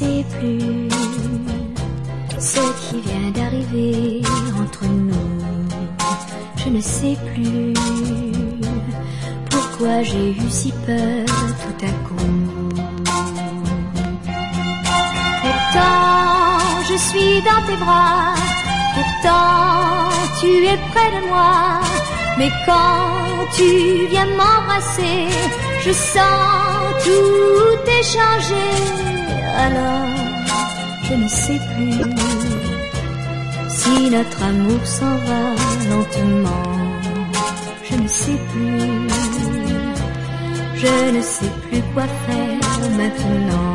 sais plus ce qui vient d'arriver entre nous. Je ne sais plus pourquoi j'ai eu si peur tout à coup. Pourtant, je suis dans tes bras, pourtant tu es près de moi. Mais quand tu viens m'embrasser, je sens tout est changé. Alors, je ne sais plus si notre amour s'en va lentement. Je ne sais plus, je ne sais plus quoi faire maintenant.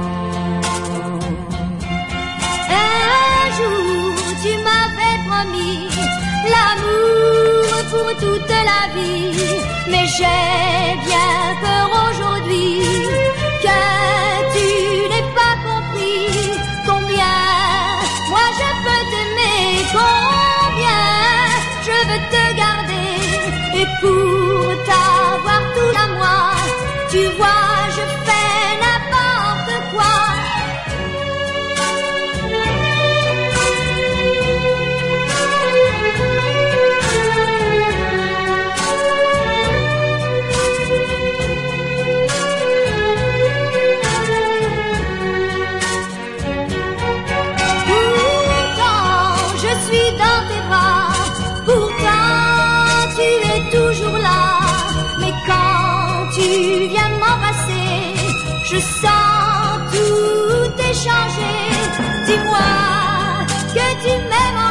Un jour, tu m'avais promis l'amour pour toute la vie, mais j'ai bien peur aujourd'hui que tu n'aies pas compris combien moi je peux t'aimer, combien je veux te garder. Et pour t'avoir tout à moi, tu vois, je fais n'importe quoi. Je sens tout est changé. Dis-moi que tu m'aimes.